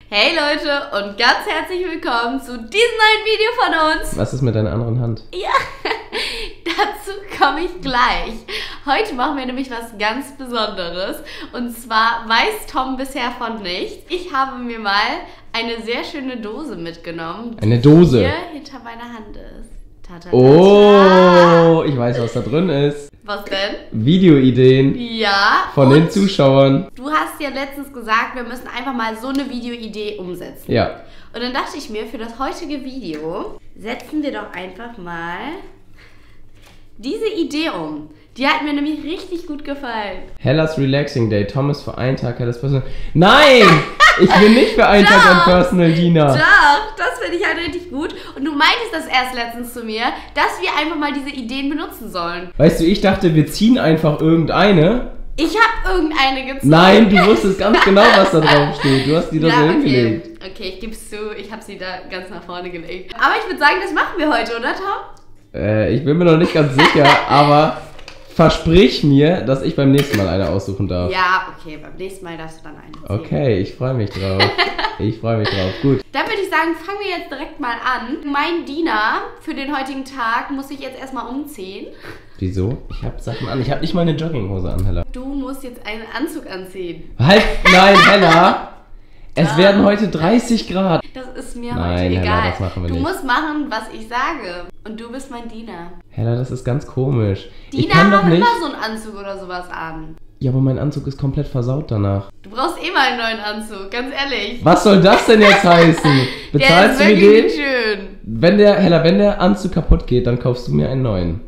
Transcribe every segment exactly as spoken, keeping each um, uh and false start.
Hey Leute und ganz herzlich willkommen zu diesem neuen Video von uns. Was ist mit deiner anderen Hand? Ja, dazu komme ich gleich. Heute machen wir nämlich was ganz Besonderes. Und zwar weiß Tom bisher von nichts. Ich habe mir mal eine sehr schöne Dose mitgenommen, die Eine Dose? hier hinter meiner Hand ist. Ta -ta -ta -ta. Oh, ich weiß, was da drin ist. Was denn? Videoideen Ja. von den Zuschauern. Du hast ja letztens gesagt, wir müssen einfach mal so eine Videoidee umsetzen. Ja. Und dann dachte ich mir, für das heutige Video setzen wir doch einfach mal diese Idee um. Die hat mir nämlich richtig gut gefallen. Hellas Relaxing Day. Tom ist für einen Tag Hellas Personal... Nein! Ich bin nicht für einen Tag ein Personal Diener. Doch, das finde ich halt richtig gut. Und du meintest das erst letztens zu mir, dass wir einfach mal diese Ideen benutzen sollen. Weißt du, ich dachte, wir ziehen einfach irgendeine. Ich habe irgendeine gezogen. Nein, du wusstest ganz genau, was da drauf steht. Du hast die da ja, so okay. hingelegt. Okay, ich gebe es zu, ich habe sie da ganz nach vorne gelegt. Aber ich würde sagen, das machen wir heute, oder Tom? Äh, ich bin mir noch nicht ganz sicher, aber versprich mir, dass ich beim nächsten Mal eine aussuchen darf. Ja, okay, beim nächsten Mal darfst du dann eine ziehen. Okay, ich freue mich drauf. Ich freue mich drauf. Gut. Dann würde ich sagen, fangen wir jetzt direkt mal an. Mein Diener für den heutigen Tag muss ich jetzt erstmal umziehen. Wieso? Ich habe Sachen an. Ich habe nicht mal eine Jogginghose an, Hella. Du musst jetzt einen Anzug anziehen. Halt, nein, Hella. Es werden heute dreißig Grad. Das ist mir Nein, heute Hella, egal. das machen wir du nicht. musst machen, was ich sage. Und du bist mein Diener. Hella, das ist ganz komisch. ich Diener kann doch haben nicht. immer so einen Anzug oder sowas an. Ja, aber mein Anzug ist komplett versaut danach. Du brauchst eh mal einen neuen Anzug, ganz ehrlich. Was soll das denn jetzt heißen? Bezahlst du der ist mir den? wirklich schön. Wenn der, Hella, wenn der Anzug kaputt geht, dann kaufst du mir einen neuen.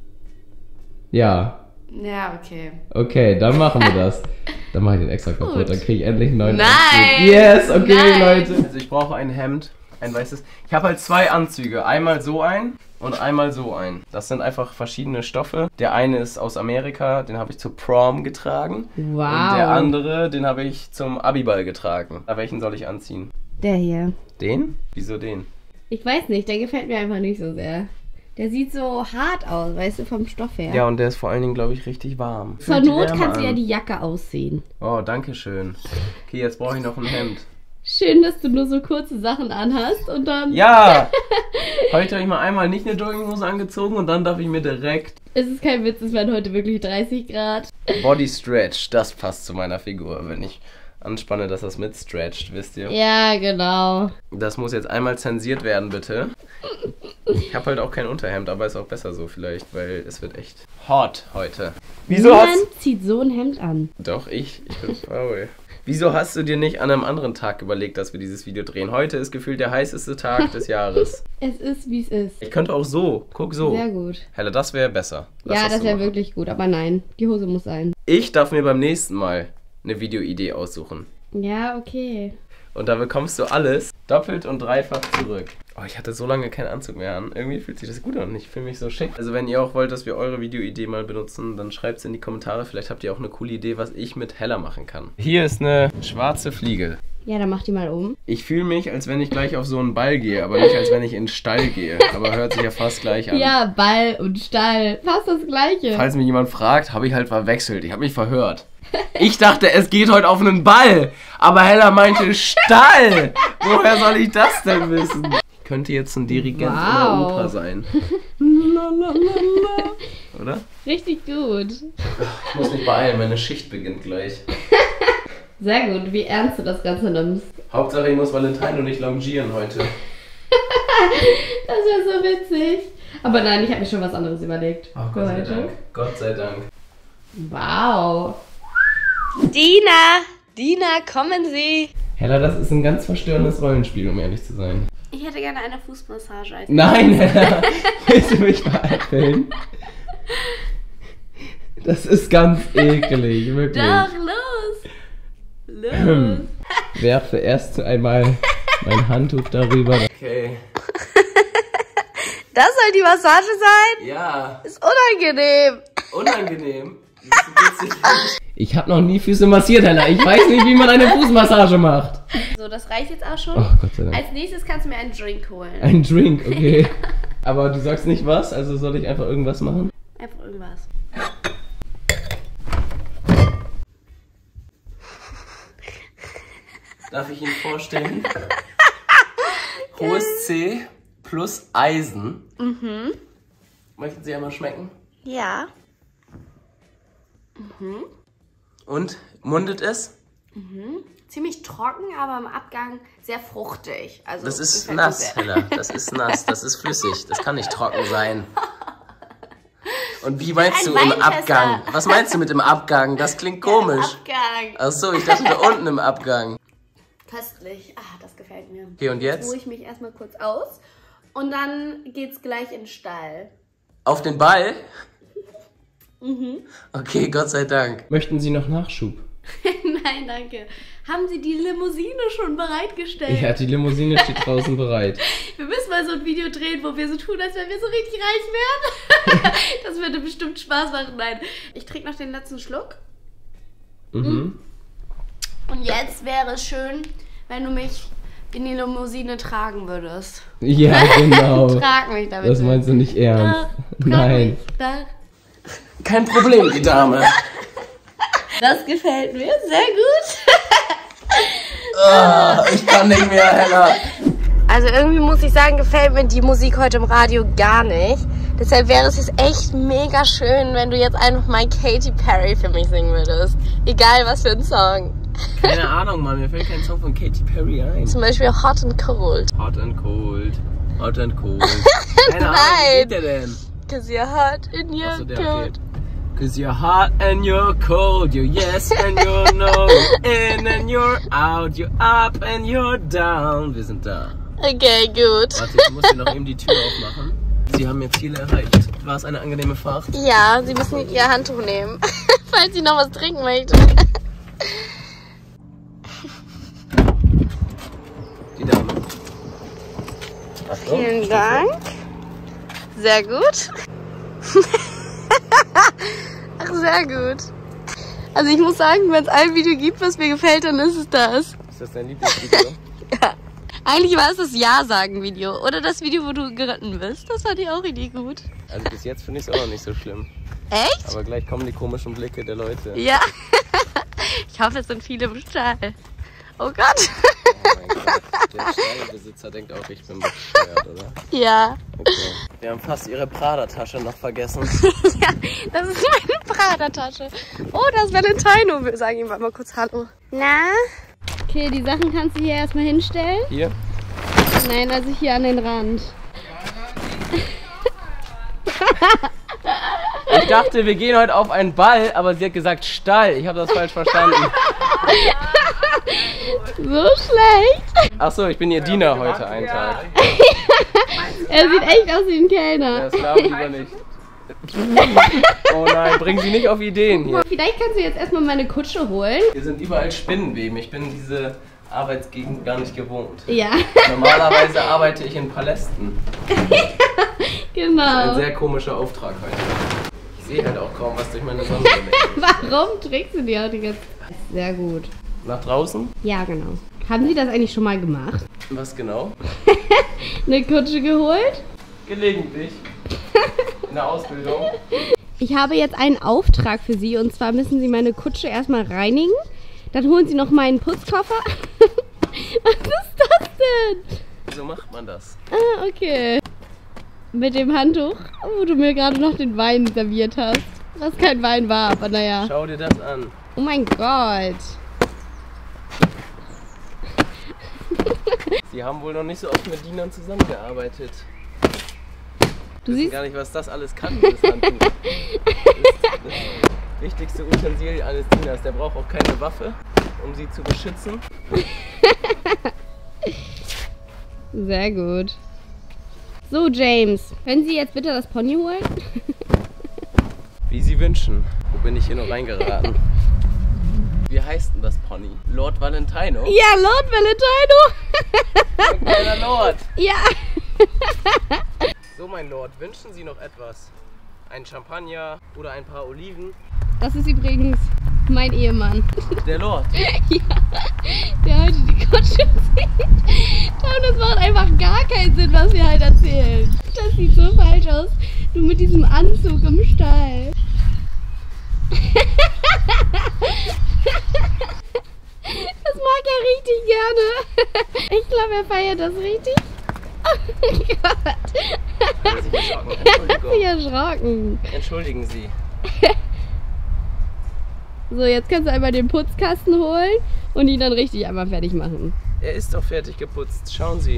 Ja. Ja, okay. Okay, dann machen wir das. Dann mache ich den extra kaputt. Gut. Dann kriege ich endlich einen neuen Nein! Anzug. Yes, okay, Nein. Leute. Also ich brauche ein Hemd, ein weißes. Ich habe halt zwei Anzüge. Einmal so ein und einmal so ein. Das sind einfach verschiedene Stoffe. Der eine ist aus Amerika, den habe ich zur Prom getragen. Wow. Und der andere, den habe ich zum Abiball getragen. Na, welchen soll ich anziehen? Der hier. Den? Wieso den? Ich weiß nicht, der gefällt mir einfach nicht so sehr. Der sieht so hart aus, weißt du, vom Stoff her. Ja, und der ist vor allen Dingen, glaube ich, richtig warm. Zur Fühlt die Not Wärme kannst du an. ja die Jacke ausziehen. Oh, danke schön. Okay, jetzt brauche ich noch ein Hemd. Schön, dass du nur so kurze Sachen anhast und dann... Ja! Heute habe ich mal einmal nicht eine Jogginghose angezogen und dann darf ich mir direkt... Es ist kein Witz, es werden heute wirklich dreißig Grad. Body Stretch, das passt zu meiner Figur, wenn ich anspanne, dass das mit stretcht, wisst ihr? Ja, genau. Das muss jetzt einmal zensiert werden, bitte. Ich habe halt auch kein Unterhemd, aber ist auch besser so vielleicht, weil es wird echt hot heute. Wieso Niemand hast... zieht so ein Hemd an. Doch, ich. Ich bin faul. Wieso hast du dir nicht an einem anderen Tag überlegt, dass wir dieses Video drehen? Heute ist gefühlt der heißeste Tag des Jahres. Es ist, wie es ist. Ich könnte auch so. Guck so. Sehr gut. Hella, das wäre besser. Lass ja, das so wäre machen. wirklich gut, aber nein, die Hose muss sein. Ich darf mir beim nächsten Mal eine Videoidee aussuchen. Ja, okay. Und da bekommst du alles doppelt und dreifach zurück. Oh, ich hatte so lange keinen Anzug mehr an. Irgendwie fühlt sich das gut an. Ich fühle mich so schick. Also wenn ihr auch wollt, dass wir eure Videoidee mal benutzen, dann schreibt es in die Kommentare. Vielleicht habt ihr auch eine coole Idee, was ich mit Hella machen kann. Hier ist eine schwarze Fliege. Ja, dann mach die mal um. Ich fühle mich, als wenn ich gleich auf so einen Ball gehe, aber nicht, als wenn ich in den Stall gehe. Aber hört sich ja fast gleich an. Ja, Ball und Stall. Fast das Gleiche. Falls mich jemand fragt, habe ich halt verwechselt. Ich habe mich verhört. Ich dachte, es geht heute auf einen Ball, aber Hella meinte Stall. Woher soll ich das denn wissen? Könnte jetzt ein Dirigent Wow. in der Oper sein. Oder? Richtig gut. Ich muss mich beeilen, meine Schicht beginnt gleich. Sehr gut, wie ernst du das Ganze nimmst. Hauptsache, ich muss Valentino nicht longieren heute. Das wäre so witzig. Aber nein, ich habe mir schon was anderes überlegt. Oh, für Gott sei heute. Dank. Gott sei Dank. Wow. Dina, Dina, kommen Sie. Hella, das ist ein ganz verstörendes Rollenspiel, um ehrlich zu sein. Ich hätte gerne eine Fußmassage. Als Nein, Hella, willst du mich veräppeln? Das ist ganz ekelig, wirklich. Doch, los. Los. Werfe erst einmal mein Handtuch darüber. Okay. Das soll die Massage sein? Ja. Ist unangenehm. Unangenehm. Ich habe noch nie Füße massiert, Hella. Ich weiß nicht, wie man eine Fußmassage macht. So, das reicht jetzt auch schon. Oh, Gott sei Dank. Als nächstes kannst du mir einen Drink holen. Ein Drink, okay. Aber du sagst nicht was, also soll ich einfach irgendwas machen? Einfach irgendwas. darf ich Ihnen vorstellen. Hohes C plus Eisen. Mhm. Möchten Sie einmal schmecken? Ja. Mhm. Und, mundet es? Mhm. Ziemlich trocken, aber im Abgang sehr fruchtig. Also, das ist nass, Hella. Das ist nass, das ist flüssig. Das kann nicht trocken sein. Und wie meinst du im Abgang? Was meinst du mit im Abgang? Das klingt komisch. Ja, im Abgang. Achso, ich dachte da unten im Abgang. Köstlich. Ah, das gefällt mir. Okay, und jetzt? Jetzt ruhe ich mich erstmal kurz aus. Und dann geht's gleich in den Stall. Auf den Ball? Mhm. Okay, Gott sei Dank. Möchten Sie noch Nachschub? Nein, danke. Haben Sie die Limousine schon bereitgestellt? Ja, die Limousine steht draußen bereit. Wir müssen mal so ein Video drehen, wo wir so tun, als wenn wir so richtig reich werden. Das würde bestimmt Spaß machen. Nein. Ich trinke noch den letzten Schluck. Mhm. Und jetzt wäre es schön, wenn du mich in die Limousine tragen würdest. Ja, genau. Trag mich damit. Das meinst du nicht ernst? Da, Nein. Da. Kein Problem, die Dame. Das gefällt mir sehr gut. Oh, ich kann nicht mehr, Hella. Also irgendwie muss ich sagen, gefällt mir die Musik heute im Radio gar nicht. Deshalb wäre es jetzt echt mega schön, wenn du jetzt einfach mal Katy Perry für mich singen würdest. Egal was für ein Song. Keine Ahnung, Mann, mir fällt kein Song von Katy Perry ein. Zum Beispiel Hot and Cold. Hot and Cold. Hot and Cold. Keine Ahnung, wie geht der denn? Cause you're hot and you're Achso, der cold. fehlt. Cause you're hot and you're cold, you're yes and you're no, you're in and you're out, you're up and you're down. Wir sind da. Okay, gut. Warte, ich muss hier noch eben die Tür aufmachen. Sie haben Ihr Ziel erreicht. War es eine angenehme Fahrt? Ja, Sie müssen Ihr Handtuch nehmen, falls Sie noch was trinken möchten. Die Dame. Achtung. Vielen Dank. Sehr gut. Ach, sehr gut. Also ich muss sagen, wenn es ein Video gibt, was mir gefällt, dann ist es das. Ist das dein Lieblingsvideo? Ja. Eigentlich war es das Ja-Sagen-Video. Oder das Video, wo du geritten bist. Das fand ich auch richtig gut. Also bis jetzt finde ich es auch noch nicht so schlimm. Echt? Aber gleich kommen die komischen Blicke der Leute. Ja. Ich hoffe, es sind viele im Stall. Oh Gott. Oh mein Gott. Der Stallbesitzer denkt auch, ich bin bescheuert, oder? Ja. Okay. Wir haben fast Ihre Prada-Tasche noch vergessen. Ja, das ist meine Prada-Tasche. Oh, das ist Valentino. Wir sagen ihm mal kurz Hallo. Na? Okay, die Sachen kannst du hier erstmal hinstellen. Hier? Nein, also hier an den Rand. Ich dachte, wir gehen heute auf einen Ball, aber sie hat gesagt Stall. Ich habe das falsch verstanden. So schlecht. Achso, ich bin ihr Diener heute einen Tag. Er sieht echt aus wie ein Kellner. Ja, Slav lieber nicht. Oh nein, bringen Sie nicht auf Ideen hier. Vielleicht kannst du jetzt erstmal meine Kutsche holen. Hier sind überall Spinnenweben. Ich bin diese Arbeitsgegend gar nicht gewohnt. Ja. Normalerweise arbeite ich in Palästen. Genau. Ein sehr komischer Auftrag heute. Ich sehe halt auch kaum was durch meine Sonnenbrille. Warum trägst du die heute jetzt? Sehr gut. Nach draußen? Ja, genau. Haben Sie das eigentlich schon mal gemacht? Was genau? Eine Kutsche geholt? Gelegentlich. In der Ausbildung. Ich habe jetzt einen Auftrag für Sie und zwar müssen Sie meine Kutsche erstmal reinigen. Dann holen Sie noch meinen Putzkoffer. Was ist das denn? So macht man das. Ah, okay. Mit dem Handtuch, wo du mir gerade noch den Wein serviert hast. Was kein Wein war, aber naja. Schau dir das an. Oh mein Gott. Sie haben wohl noch nicht so oft mit Dienern zusammengearbeitet. Du wissen siehst gar nicht, was das alles kann, dieses Handtuch. Das ist das wichtigste Utensil eines Dieners. Der braucht auch keine Waffe, um sie zu beschützen. Sehr gut. So, James, können Sie jetzt bitte das Pony holen? Wie Sie wünschen. Wo bin ich hier noch reingeraten? Wie heißt denn das Pony? Lord Valentino? Ja, Lord Valentino! Ein kleiner Lord! Ja! So, mein Lord, wünschen Sie noch etwas? Ein Champagner oder ein paar Oliven? Das ist übrigens mein Ehemann. Der Lord? Ja, der heute die Kutsche sieht. Und das macht einfach gar keinen Sinn, was wir halt erzählen. Das sieht so falsch aus. Du mit diesem Anzug im Stall. Das mag ja richtig gerne. Ich glaube, er feiert das richtig. Oh Gott. Er hat sich erschrocken. Er hat sich erschrocken. Entschuldigen Sie. So, jetzt kannst du einmal den Putzkasten holen und ihn dann richtig einmal fertig machen. Er ist doch fertig geputzt. Schauen Sie.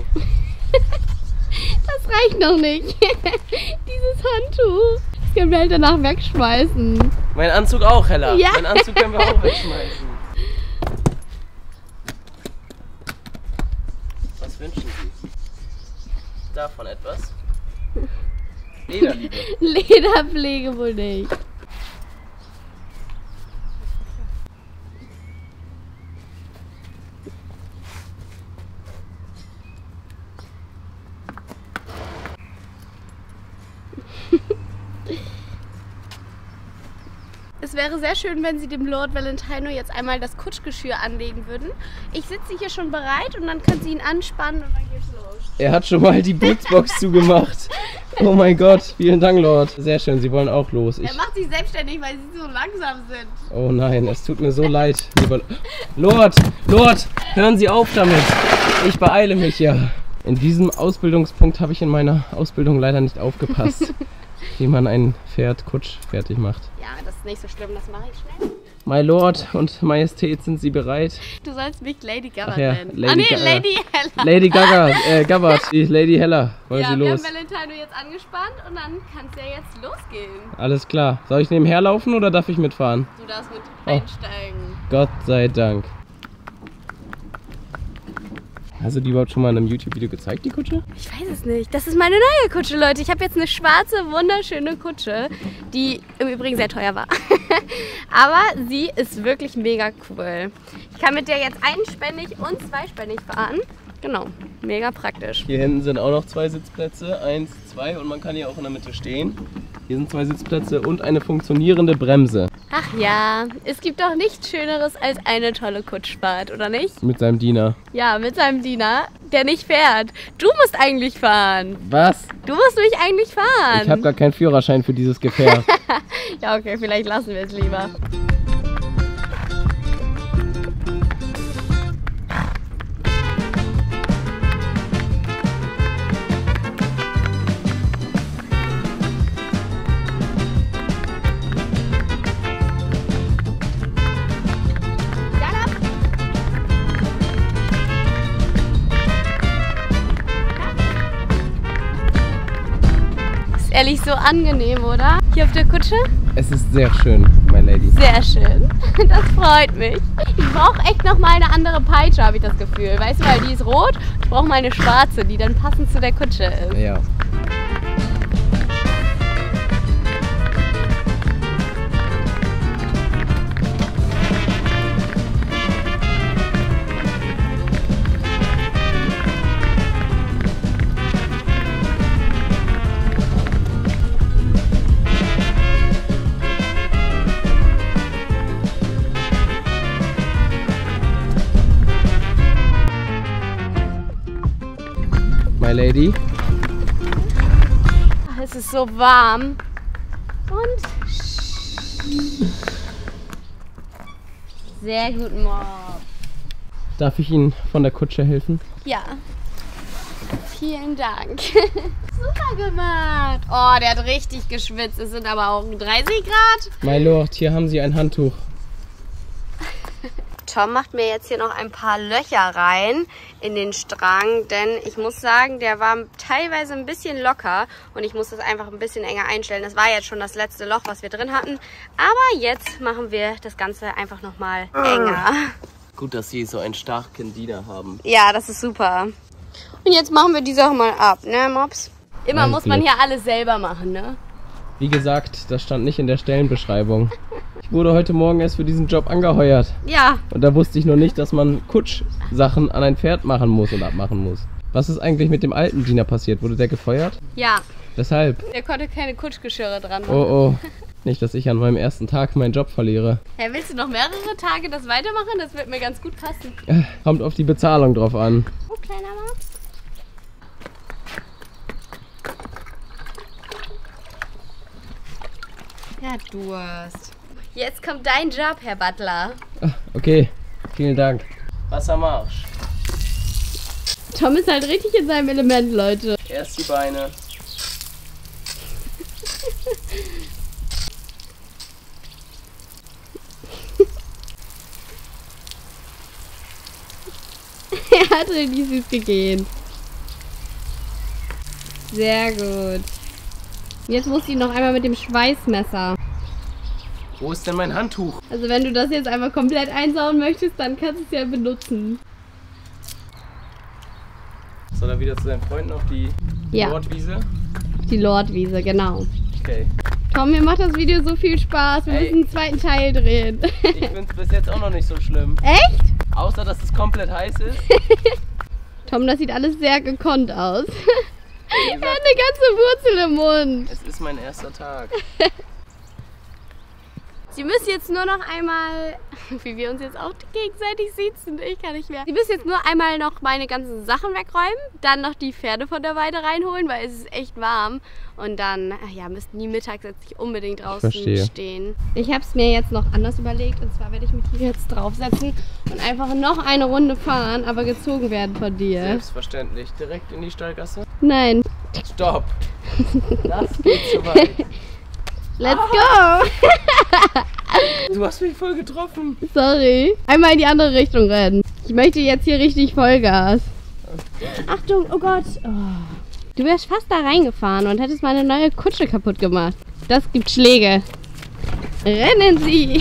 Das reicht noch nicht. Dieses Handtuch. Das können wir halt danach wegschmeißen. Mein Anzug auch, Hella. Ja. Mein Anzug können wir auch wegschmeißen. Was wünschen Sie? Davon etwas? Lederliebe. Lederpflege wohl nicht. Es wäre sehr schön, wenn Sie dem Lord Valentino jetzt einmal das Kutschgeschirr anlegen würden. Ich sitze hier schon bereit und dann können Sie ihn anspannen und dann geht's los. Er hat schon mal die Putzbox zugemacht. Oh mein Gott, vielen Dank, Lord. Sehr schön, Sie wollen auch los. Ich... Er macht sich selbstständig, weil Sie so langsam sind. Oh nein, es tut mir so leid. Lieber Lord, Lord, hören Sie auf damit. Ich beeile mich ja. In diesem Ausbildungspunkt habe ich in meiner Ausbildung leider nicht aufgepasst, wie man ein Pferd Kutsch fertig macht. Ja, das ist nicht so schlimm, das mache ich schnell. My Lord und Majestät, sind Sie bereit? Du sollst mich Lady Gabbard Ach ja, nennen. Lady ah nee, Ga- Lady Hella. Lady Gaga, äh, Gabbard, die Lady Hella. Wollen Ja, Sie wir los? haben Valentino jetzt angespannt und dann kann es ja jetzt losgehen. Alles klar. Soll ich nebenher laufen oder darf ich mitfahren? Du darfst mit Oh. einsteigen. Gott sei Dank. Hast du die überhaupt schon mal in einem YouTube-Video gezeigt, die Kutsche? Ich weiß es nicht. Das ist meine neue Kutsche, Leute. Ich habe jetzt eine schwarze, wunderschöne Kutsche, die im Übrigen sehr teuer war. Aber sie ist wirklich mega cool. Ich kann mit der jetzt einspännig und zweispännig fahren. Genau, mega praktisch. Hier hinten sind auch noch zwei Sitzplätze. Eins, zwei und man kann hier auch in der Mitte stehen. Hier sind zwei Sitzplätze und eine funktionierende Bremse. Ach ja, es gibt doch nichts Schöneres als eine tolle Kutschfahrt, oder nicht? Mit seinem Diener. Ja, mit seinem Diener, der nicht fährt. Du musst eigentlich fahren. Was? Du musst mich eigentlich fahren. Ich habe gar keinen Führerschein für dieses Gefährt. Ja, okay, vielleicht lassen wir es lieber. Ehrlich so angenehm, oder? Hier auf der Kutsche? Es ist sehr schön, my lady. Sehr schön. Das freut mich. Ich brauche echt noch mal eine andere Peitsche, habe ich das Gefühl. Weißt du, weil die ist rot. Ich brauche mal eine schwarze, die dann passend zu der Kutsche ist. Ja. My lady. Ach, es ist so warm. Und sehr gut, Mob. Darf ich Ihnen von der Kutsche helfen? Ja. Vielen Dank. Super gemacht. Oh, der hat richtig geschwitzt. Es sind aber auch dreißig Grad. My Lord, hier haben Sie ein Handtuch. Tom macht mir jetzt hier noch ein paar Löcher rein in den Strang, denn ich muss sagen, der war teilweise ein bisschen locker und ich muss das einfach ein bisschen enger einstellen. Das war jetzt schon das letzte Loch, was wir drin hatten, aber jetzt machen wir das Ganze einfach nochmal enger. Gut, dass Sie so einen starken Diener haben. Ja, das ist super. Und jetzt machen wir die Sache mal ab, ne, Mops? Immer Mein muss man Glück. hier alles selber machen, ne? Wie gesagt, das stand nicht in der Stellenbeschreibung. Ich wurde heute Morgen erst für diesen Job angeheuert. Ja. Und da wusste ich noch nicht, dass man Kutschsachen an ein Pferd machen muss und abmachen muss. Was ist eigentlich mit dem alten Diener passiert? Wurde der gefeuert? Ja, Weshalb? der konnte keine Kutschgeschirre dran machen. Oh oh. Nicht, dass ich an meinem ersten Tag meinen Job verliere. Ja, willst du noch mehrere Tage das weitermachen? Das wird mir ganz gut passen. Äh, Kommt auf die Bezahlung drauf an. Oh, kleiner Mops. Ja, Durst. Jetzt kommt dein Job, Herr Butler. Ah, okay, vielen Dank. Wassermarsch. Tom ist halt richtig in seinem Element, Leute. Erst die Beine. Er hat richtig süß gegeben. Sehr gut. Jetzt musst du ihn noch einmal mit dem Schweißmesser. Wo ist denn mein Handtuch? Also wenn du das jetzt einfach komplett einsauen möchtest, dann kannst du es ja benutzen. Soll er wieder zu seinen Freunden auf die Ja. Nordwiese? Die Lordwiese, genau. Okay. Tom, mir macht das Video so viel Spaß. Wir Ey. müssen einen zweiten Teil drehen. Ich finde es bis jetzt auch noch nicht so schlimm. Echt? Außer, dass es komplett heiß ist. Tom, das sieht alles sehr gekonnt aus. Wie Er hat gesagt, eine ganze Wurzel im Mund. es ist mein erster Tag. Sie müssen jetzt nur noch einmal, wie wir uns jetzt auch gegenseitig sitzen, ich kann nicht mehr. Sie müssen jetzt nur einmal noch meine ganzen Sachen wegräumen, dann noch die Pferde von der Weide reinholen, weil es ist echt warm. Und dann ja, müssten die mittags jetzt nicht unbedingt draußen Verstehe. stehen. Ich habe es mir jetzt noch anders überlegt, und zwar werde ich mich hier jetzt draufsetzen und einfach noch eine Runde fahren, aber gezogen werden von dir. Selbstverständlich. Direkt in die Stallgasse? Nein. Stopp! Das geht zu weit. Let's go! Du hast mich voll getroffen. Sorry. Einmal in die andere Richtung rennen. Ich möchte jetzt hier richtig Vollgas. Achtung, oh Gott. Oh. Du wärst fast da reingefahren und hättest meine neue Kutsche kaputt gemacht. Das gibt Schläge. Rennen Sie!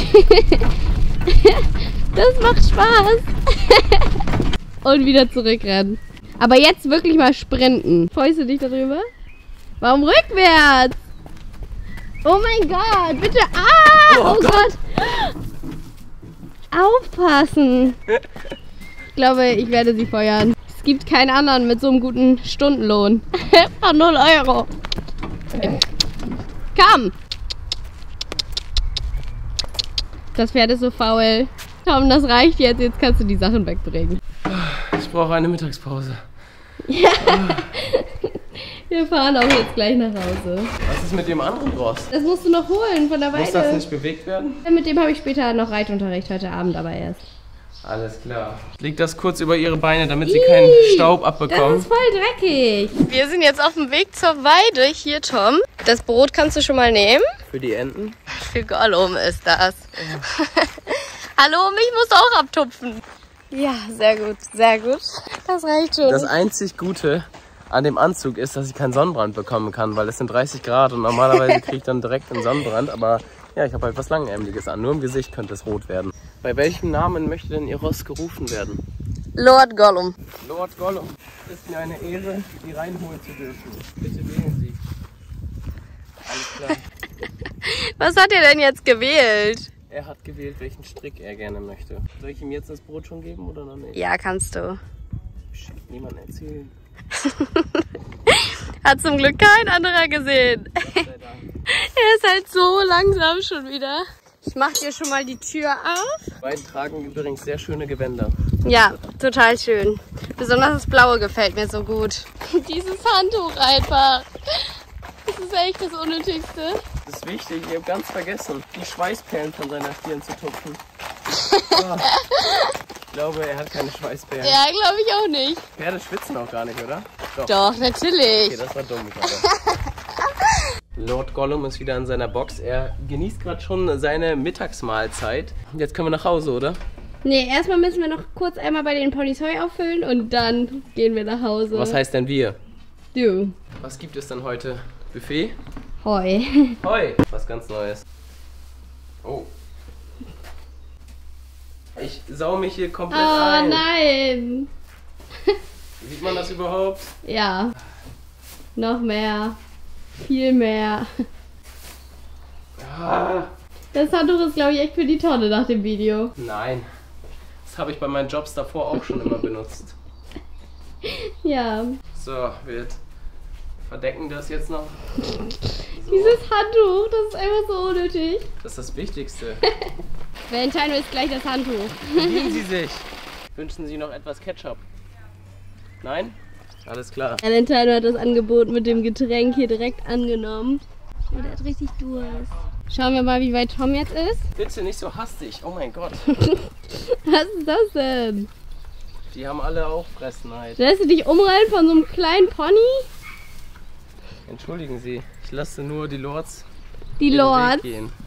Das macht Spaß. Und wieder zurückrennen. Aber jetzt wirklich mal sprinten. Freust du dich darüber? Warum rückwärts? Oh mein Gott, bitte. Ah! Oh Oh Gott. Aufpassen. Ich glaube, ich werde sie feuern. Es gibt keinen anderen mit so einem guten Stundenlohn. Von null Euro. Komm. Das Pferd ist so faul. Tom, das reicht jetzt. Jetzt kannst du die Sachen wegbringen. Ich brauche eine Mittagspause. Wir fahren auch jetzt gleich nach Hause. Was ist mit dem anderen Ross? Das musst du noch holen von der Weide. Muss das nicht bewegt werden? Mit dem habe ich später noch Reitunterricht, heute Abend aber erst. Alles klar. Ich leg das kurz über ihre Beine, damit sie keinen Staub Das abbekommen. ist voll dreckig. Wir sind jetzt auf dem Weg zur Weide. Hier, Tom. Das Brot kannst du schon mal nehmen. Für die Enten. Für Gollum ist das. Hallo, mich musst du auch abtupfen. Ja, sehr gut, sehr gut. Das reicht schon. Das einzig Gute an dem Anzug ist, dass ich keinen Sonnenbrand bekommen kann, weil es sind dreißig Grad und normalerweise kriege ich dann direkt einen Sonnenbrand. Aber ja, ich habe halt was Langärmeliges an. Nur im Gesicht könnte es rot werden. Bei welchem Namen möchte denn Ihr Ross gerufen werden? Lord Gollum. Lord Gollum, es ist mir eine Ehre, Sie reinholen zu dürfen. Bitte wählen Sie. Alles klar. Was hat er denn jetzt gewählt? Er hat gewählt, welchen Strick er gerne möchte. Soll ich ihm jetzt das Brot schon geben oder noch nicht? Ja, kannst du. Psst, niemandem erzählen. Hat zum Glück kein anderer gesehen. Gott sei Dank. Er ist halt so langsam schon wieder. Ich mach dir schon mal die Tür auf. Die beiden tragen übrigens sehr schöne Gewänder. Ja, total schön. Besonders das Blaue gefällt mir so gut. Dieses Handtuch einfach. Das ist echt das Unnötigste. Das ist wichtig, ich habe ganz vergessen, die Schweißperlen von seiner Stirn zu tupfen. Oh. Ich glaube, er hat keine Schweißperlen. Ja, glaube ich auch nicht. Pferde schwitzen auch gar nicht, oder? Doch. Doch, natürlich. Okay, das war dumm gerade. Lord Gollum ist wieder in seiner Box. Er genießt gerade schon seine Mittagsmahlzeit. Jetzt können wir nach Hause, oder? Nee, erstmal müssen wir noch kurz einmal bei den Ponys Heu auffüllen und dann gehen wir nach Hause. Was heißt denn wir? Du. Was gibt es denn heute? Buffet? Heu. Heu! Was ganz Neues. Oh. Ich sau mich hier komplett Oh ein. nein. Sieht man das überhaupt? Ja. Noch mehr. Viel mehr. Ah. Das Handtuch ist, glaube ich, echt für die Tonne nach dem Video. Nein. Das habe ich bei meinen Jobs davor auch schon immer benutzt. Ja. So, wir verdecken das jetzt noch. So. Dieses Handtuch, das ist einfach so unnötig. Das ist das Wichtigste. Valentino ist gleich das Handtuch. Bedienen Sie sich. Wünschen Sie noch etwas Ketchup? Nein? Alles klar. Valentino hat das Angebot mit dem Getränk hier direkt angenommen. Und er hat richtig Durst. Schauen wir mal, wie weit Tom jetzt ist. Bitte nicht so hastig. Oh mein Gott. Was ist das denn? Die haben alle auch Fressneid. Lässt du dich umrennen von so einem kleinen Pony? Entschuldigen Sie, ich lasse nur die Lords Die ihren Lords. Weg gehen.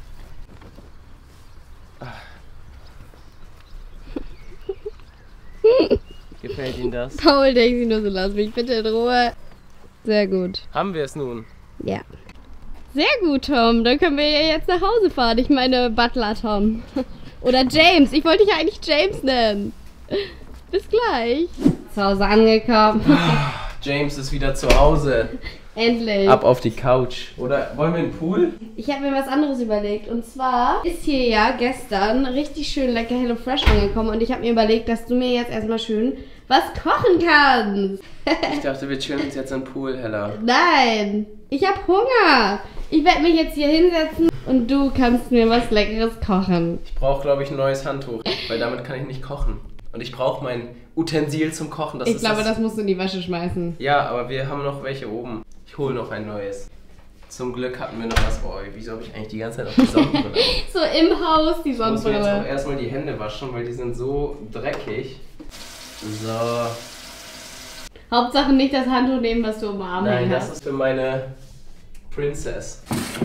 Gefällt Ihnen das? Paul denkt sich nur so, lass mich bitte in Ruhe. Sehr gut. Haben wir es nun? Ja. Sehr gut, Tom. Dann können wir ja jetzt nach Hause fahren. Ich meine Butler Tom. Oder James. Ich wollte dich ja eigentlich James nennen. Bis gleich. Zu Hause angekommen. James ist wieder zu Hause. Endlich. Ab auf die Couch. Oder wollen wir in den Pool? Ich habe mir was anderes überlegt. Und zwar ist hier ja gestern richtig schön lecker HelloFresh angekommen. Und ich habe mir überlegt, dass du mir jetzt erstmal schön was kochen kannst. Ich dachte, wir chillen uns jetzt im Pool, Hella. Nein. Ich habe Hunger. Ich werde mich jetzt hier hinsetzen und du kannst mir was Leckeres kochen. Ich brauche, glaube ich, ein neues Handtuch, weil damit kann ich nicht kochen. Und ich brauche mein Utensil zum Kochen. Das Ich ist glaube, das... das musst du in die Wäsche schmeißen. Ja, aber wir haben noch welche oben. Ich hole noch ein neues. Zum Glück hatten wir noch was. Oh, wieso habe ich eigentlich die ganze Zeit auf die Sonnenbrille? So im Haus die Ich muss mir jetzt auch Sonnenbrille. erstmal die Hände waschen, weil die sind so dreckig. So. Hauptsache nicht das Handtuch nehmen, was du im Arm Nein, hängen das hast. ist für meine Princess.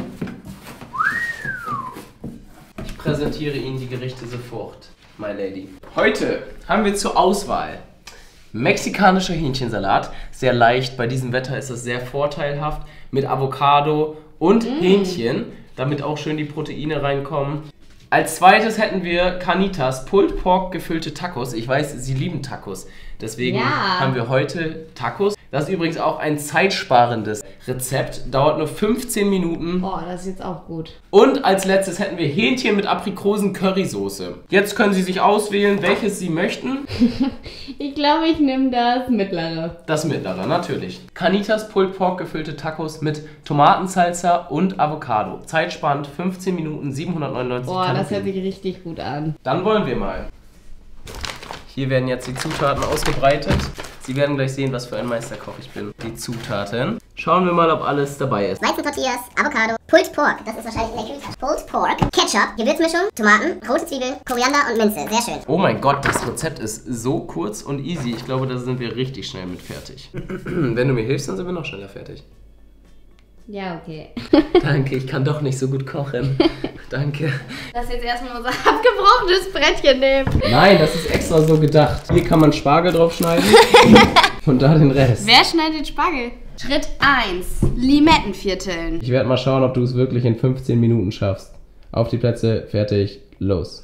Ich präsentiere Ihnen die Gerichte sofort, my lady. Heute haben wir zur Auswahl mexikanischer Hähnchensalat. Sehr leicht, bei diesem Wetter ist das sehr vorteilhaft. Mit Avocado und mm. Hähnchen, damit auch schön die Proteine reinkommen. Als zweites hätten wir Carnitas, Pulled Pork gefüllte Tacos. Ich weiß, Sie lieben Tacos. Deswegen Ja. haben wir heute Tacos. Das ist übrigens auch ein zeitsparendes Rezept. Dauert nur fünfzehn Minuten. Oh, das ist jetzt auch gut. Und als letztes hätten wir Hähnchen mit Aprikosen-Currysoße. Jetzt können Sie sich auswählen, welches Sie möchten. Ich glaube, ich nehme das mittlere. Das mittlere, natürlich. Carnitas Pulled Pork gefüllte Tacos mit Tomatensalsa und Avocado. Zeitsparend fünfzehn Minuten, siebenhundertneunundneunzig Boah, das hört Kalorien. sich richtig gut an. Dann wollen wir mal. Hier werden jetzt die Zutaten ausgebreitet. Sie werden gleich sehen, was für ein Meisterkoch ich bin. Die Zutaten. Schauen wir mal, ob alles dabei ist. Weizentortillas, Avocado, Pulled Pork, das ist wahrscheinlich in der Kühltasche. Pulled Pork, Ketchup, Gewürzmischung, Tomaten, rote Zwiebeln, Koriander und Minze. Sehr schön. Oh mein Gott, das Rezept ist so kurz und easy. Ich glaube, da sind wir richtig schnell mit fertig. Wenn du mir hilfst, dann sind wir noch schneller fertig. Ja, okay. Danke, ich kann doch nicht so gut kochen. Danke. Lass jetzt erstmal unser abgebrochenes Brettchen nehmen. Nein, das ist extra so gedacht. Hier kann man Spargel drauf schneiden und da den Rest. Wer schneidet Spargel? Schritt eins. Limettenvierteln. Ich werde mal schauen, ob du es wirklich in fünfzehn Minuten schaffst. Auf die Plätze, fertig, los.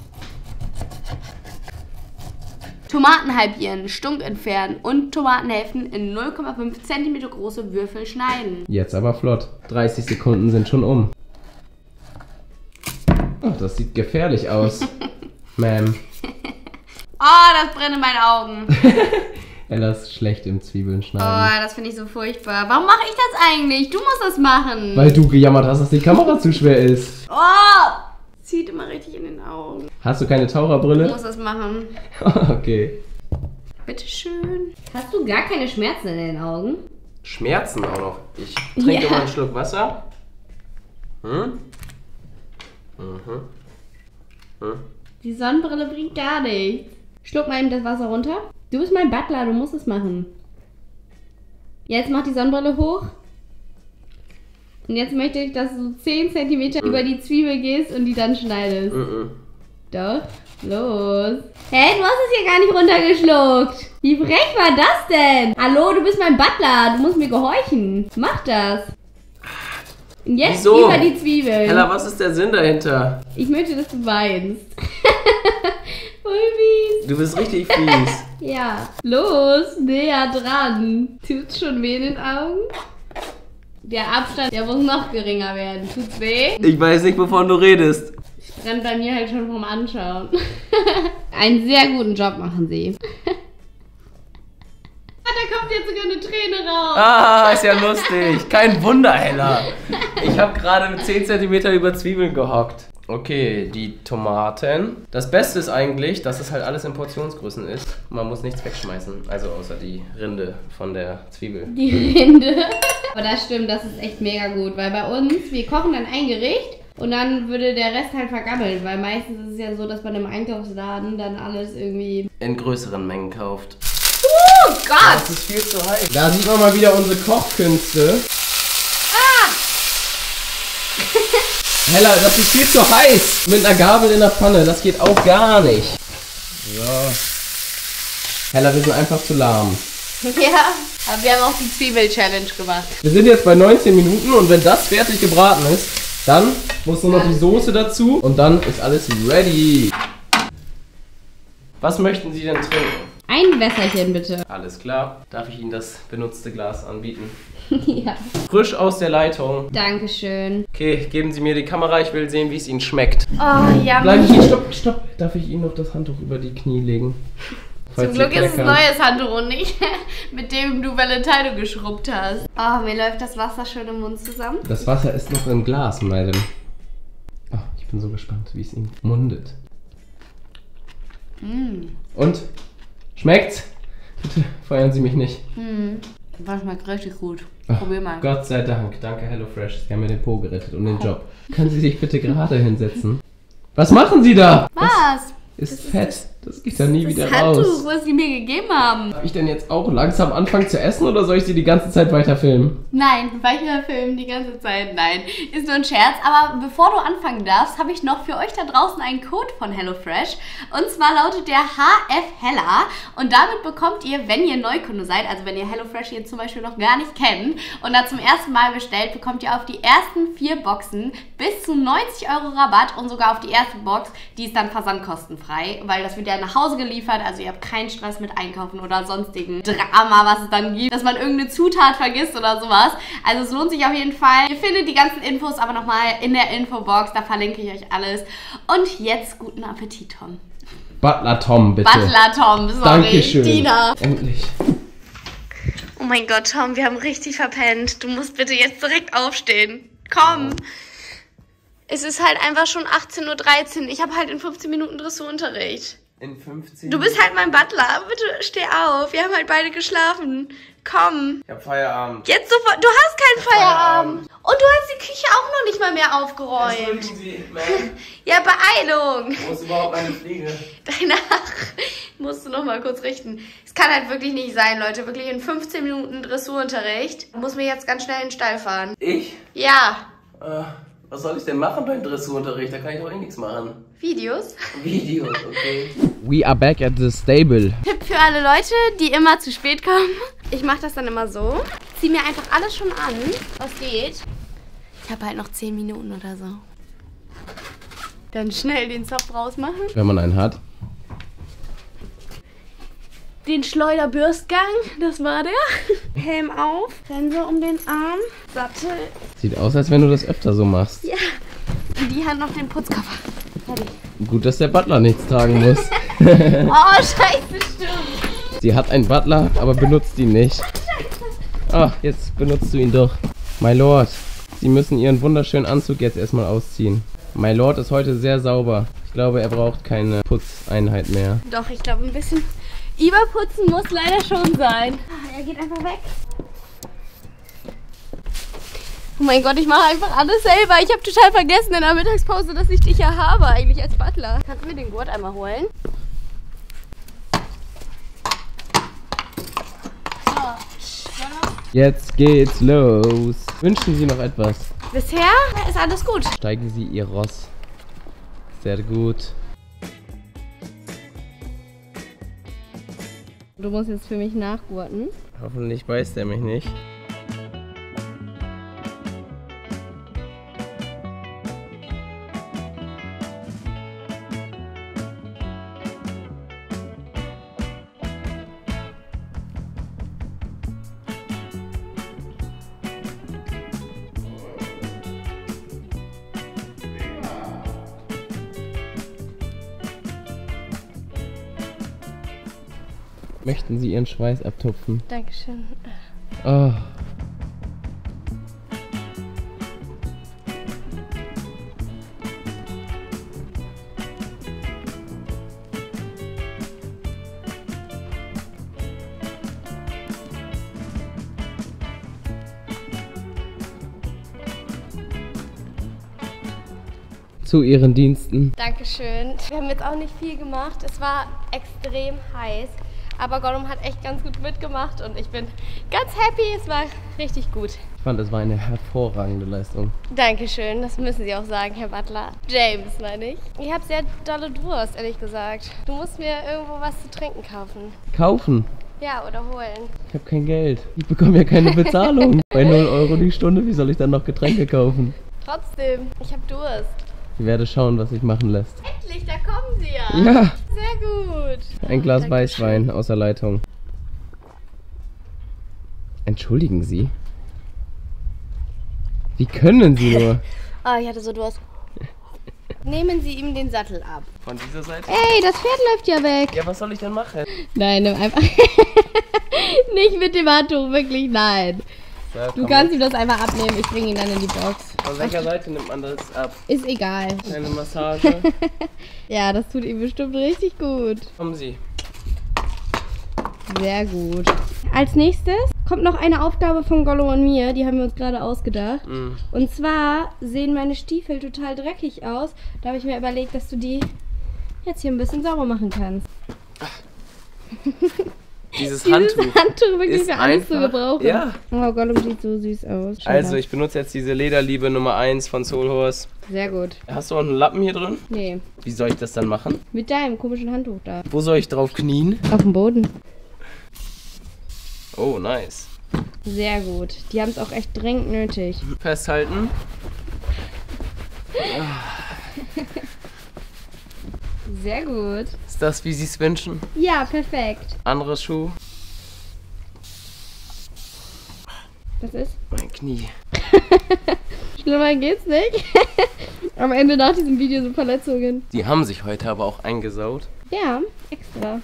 Tomaten halbieren, Stunk entfernen und Tomatenhälften in null Komma fünf Zentimeter große Würfel schneiden. Jetzt aber flott. dreißig Sekunden sind schon um. Oh, das sieht gefährlich aus. Ma'am. Oh, das brennt in meinen Augen. Ella ist schlecht im Zwiebeln Oh, schneiden. das finde ich so furchtbar. Warum mache ich das eigentlich? Du musst das machen. Weil du gejammert hast, dass die Kamera zu schwer ist. Oh, zieht immer richtig in den Augen. Hast du keine Du Taucherbrille? musst das machen. Okay. Bitteschön. Hast du gar keine Schmerzen in den Augen? Schmerzen auch noch. Ich trinke Ja. mal einen Schluck Wasser. Hm? Mhm. Hm? Die Sonnenbrille bringt gar nichts. Schluck mal eben das Wasser runter. Du bist mein Butler, du musst es machen. Jetzt mach die Sonnenbrille hoch. Und jetzt möchte ich, dass du zehn Zentimeter über die Zwiebel gehst und die dann schneidest. Mhm. Doch, los. Hä, du hast es hier gar nicht runtergeschluckt. Wie frech war das denn? Hallo, du bist mein Butler, du musst mir gehorchen. Mach das. Und jetzt Wieso? über die Zwiebeln. Hella, was ist der Sinn dahinter? Ich möchte, dass du weinst. Voll fies. Du bist richtig fies. Ja, los, näher dran. Tut's schon weh in den Augen? Der Abstand, der muss noch geringer werden. Tut's weh? Ich weiß nicht, wovon du redest. Brennt bei mir halt schon vom Anschauen. Einen sehr guten Job machen sie. Ah, da kommt jetzt sogar eine Träne raus. Ah, ist ja lustig. Kein Wunder, Hella. Ich habe gerade mit zehn Zentimeter über Zwiebeln gehockt. Okay, die Tomaten. Das Beste ist eigentlich, dass es halt alles in Portionsgrößen ist. Man muss nichts wegschmeißen. Also außer die Rinde von der Zwiebel. Die Rinde. Aber das stimmt, das ist echt mega gut. Weil bei uns, wir kochen dann ein Gericht Und dann würde der Rest halt vergammeln, weil meistens ist es ja so, dass man im Einkaufsladen dann alles irgendwie in größeren Mengen kauft. Oh Gott! Das ist viel zu heiß. Da sieht man mal wieder unsere Kochkünste. Ah! Hella, das ist viel zu heiß. Mit einer Gabel in der Pfanne, das geht auch gar nicht. So. Hella, wir sind einfach zu lahm. Ja, aber wir haben auch die Zwiebel-Challenge gemacht. Wir sind jetzt bei neunzehn Minuten und wenn das fertig gebraten ist, dann muss nur noch die Soße dazu und dann ist alles ready. Was möchten Sie denn trinken? Ein Wässerchen bitte. Alles klar. Darf ich Ihnen das benutzte Glas anbieten? Ja. Frisch aus der Leitung. Dankeschön. Okay, geben Sie mir die Kamera, ich will sehen, wie es Ihnen schmeckt. Oh, ja. Bleiben Sie, stopp, stopp. Darf ich Ihnen noch das Handtuch über die Knie legen? Zum Glück ist es ein neues Handtuch und nicht mit dem du Valentino geschrubbt hast. Oh, mir läuft das Wasser schön im Mund zusammen. Das Wasser ist noch im Glas, Madame. Oh, ich bin so gespannt, wie es Ihnen mundet. Mm. Und? Schmeckt's? Bitte feuern Sie mich nicht. Mm. Das schmeckt richtig gut. Oh, Probier mal. Gott sei Dank. Danke HelloFresh. Sie haben mir den Po gerettet und den Job. Können Sie sich bitte gerade hinsetzen? Was machen Sie da? Was? Ist Das ist fett. das- Das geht da nie Das wieder Handtuch, raus. was sie mir gegeben haben. Darf ich denn jetzt auch langsam anfangen zu essen oder soll ich Sie die ganze Zeit weiter filmen? Nein, weiter filmen die ganze Zeit. Nein, ist nur ein Scherz. Aber bevor du anfangen darfst, habe ich noch für euch da draußen einen Code von HelloFresh. Und zwar lautet der H F Hella. Und damit bekommt ihr, wenn ihr Neukunde seid, also wenn ihr HelloFresh jetzt zum Beispiel noch gar nicht kennt und da zum ersten Mal bestellt, bekommt ihr auf die ersten vier Boxen bis zu neunzig Euro Rabatt und sogar auf die erste Box, die ist dann versandkostenfrei, weil das wird ja nach Hause geliefert. Also ihr habt keinen Stress mit Einkaufen oder sonstigen Drama, was es dann gibt, dass man irgendeine Zutat vergisst oder sowas. Also es lohnt sich auf jeden Fall. Ihr findet die ganzen Infos aber nochmal in der Infobox, da verlinke ich euch alles. Und jetzt guten Appetit, Tom. Butler Tom, bitte. Butler Tom, sorry. Dankeschön. Dina. Endlich. Oh mein Gott, Tom, wir haben richtig verpennt. Du musst bitte jetzt direkt aufstehen. Komm. Es ist halt einfach schon achtzehn Uhr dreizehn. Ich habe halt in fünfzehn Minuten Dressurunterricht. In fünfzehn Du bist halt mein Butler. Bitte steh auf. Wir haben halt beide geschlafen. Komm. Ich hab Feierabend. Jetzt sofort. Du hast keinen Feierabend. Feierabend. Und du hast die Küche auch noch nicht mal mehr aufgeräumt. Sie, Ma'am. Ja, Beeilung. Wo ist überhaupt meine Fliege? Danach musst du noch mal kurz richten. Es kann halt wirklich nicht sein, Leute. Wirklich in fünfzehn Minuten Dressurunterricht. Muss mir jetzt ganz schnell in den Stall fahren. Ich? Ja. Äh, was soll ich denn machen beim Dressurunterricht? Da kann ich doch eh nichts machen. Videos. Videos, okay. We are back at the stable. Tipp für alle Leute, die immer zu spät kommen. Ich mache das dann immer so. Zieh mir einfach alles schon an, was geht. Ich habe halt noch zehn Minuten oder so. Dann schnell den Zopf rausmachen. Wenn man einen hat. Den Schleuderbürstgang, das war der. Helm auf, Sense um den Arm, Sattel. Sieht aus, als wenn du das öfter so machst. Ja. In die Hand noch den Putzkoffer. Fertig. Gut, dass der Butler nichts tragen muss. Oh, scheiße, stimmt. Sie hat einen Butler, aber benutzt ihn nicht. Ah, jetzt benutzt du ihn doch. My Lord, Sie müssen Ihren wunderschönen Anzug jetzt erstmal ausziehen. My Lord ist heute sehr sauber. Ich glaube, er braucht keine Putzeinheit mehr. Doch, ich glaube, ein bisschen überputzen muss leider schon sein. Ah, er geht einfach weg. Oh mein Gott, ich mache einfach alles selber. Ich habe total vergessen in der Mittagspause, dass ich dich ja habe eigentlich als Butler. Kannst du mir den Gurt einmal holen? Jetzt geht's los. Wünschen Sie noch etwas? Bisher ist alles gut. Steigen Sie Ihr Ross. Sehr gut. Du musst jetzt für mich nachgurten. Hoffentlich beißt er mich nicht. Möchten Sie Ihren Schweiß abtupfen? Dankeschön. Oh. Zu Ihren Diensten. Dankeschön. Wir haben jetzt auch nicht viel gemacht. Es war extrem heiß. Aber Gollum hat echt ganz gut mitgemacht und ich bin ganz happy. Es war richtig gut. Ich fand, es war eine hervorragende Leistung. Dankeschön, das müssen Sie auch sagen, Herr Butler. James, meine ich. Ich habe sehr dolle Durst, ehrlich gesagt. Du musst mir irgendwo was zu trinken kaufen. Kaufen? Ja, oder holen. Ich habe kein Geld. Ich bekomme ja keine Bezahlung. Bei null Euro die Stunde, wie soll ich dann noch Getränke kaufen? Trotzdem, ich habe Durst. Ich werde schauen, was sich machen lässt. Endlich, da kommen Sie ja. Ja. Sehr gut. Ein Glas Dankeschön. Weißwein aus der Leitung. Entschuldigen Sie? Wie können Sie nur? Ah, ich hatte so Durst. Nehmen Sie ihm den Sattel ab. Von dieser Seite? Ey, das Pferd läuft ja weg. Ja, was soll ich denn machen? Nein, nimm einfach. Nicht mit dem Handtuch, wirklich nein. So, Du komm kannst mit. ihm das einfach abnehmen, ich bringe ihn dann in die Box. Von welcher Seite nimmt man das ab? Ist egal. Eine Massage? Ja, das tut ihm bestimmt richtig gut. Kommen Sie. Sehr gut. Als nächstes kommt noch eine Aufgabe von Gollum und mir, die haben wir uns gerade ausgedacht. Mm. Und zwar sehen meine Stiefel total dreckig aus. Da habe ich mir überlegt, dass du die jetzt hier ein bisschen sauber machen kannst. Dieses Dieses Handtuch. Handtuch wirklich ist für alles zu einfach- gebrauchen. Ja. Oh, Gollum sieht so süß aus. Schau Also, mal. ich benutze jetzt diese Lederliebe Nummer eins von Soul Horse. Sehr gut. Hast du auch einen Lappen hier drin? Nee, Wie soll ich das dann machen? mit deinem komischen Handtuch da. Wo soll ich drauf knien? Auf dem Boden. Oh, nice. Sehr gut. Die haben es auch echt dringend nötig. Festhalten. Sehr gut. Ist das, wie Sie es wünschen? Ja, perfekt. Anderes Schuh. Das ist? Mein Knie. Schlimmer geht's nicht. Am Ende nach diesem Video so Verletzungen. Die haben sich heute aber auch eingesaut. Ja, extra.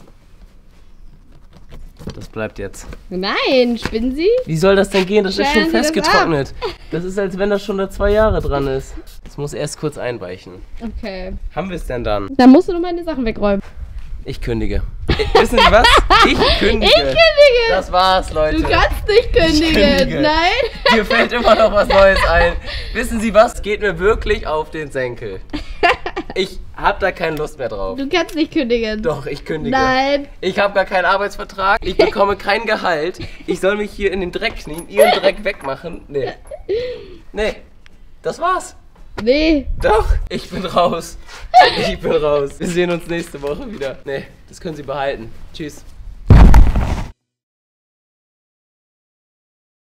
Das bleibt jetzt. Nein, spinnen Sie? Wie soll das denn gehen? Das ist Stellen schon Sie das festgetrocknet. Das ist, als wenn das schon da zwei Jahre dran ist. Das muss erst kurz einweichen. Okay. Haben wir es denn dann? Dann musst du noch meine Sachen wegräumen. Ich kündige. Ich, wissen Sie was? Ich kündige. Ich kündige! Das war's, Leute. Du kannst nicht kündigen. kündige. Nein. Mir fällt immer noch was Neues ein. Wissen Sie was? Geht mir wirklich auf den Senkel. Ich hab da keine Lust mehr drauf. Du kannst nicht kündigen. Doch, ich kündige. Nein. Ich habe gar keinen Arbeitsvertrag. Ich bekomme kein Gehalt. Ich soll mich hier in den Dreck knien, Ihren Dreck wegmachen. Nee. Nee. Das war's. Nee. Doch, ich bin raus. Ich bin raus. Wir sehen uns nächste Woche wieder. Nee, das können Sie behalten. Tschüss.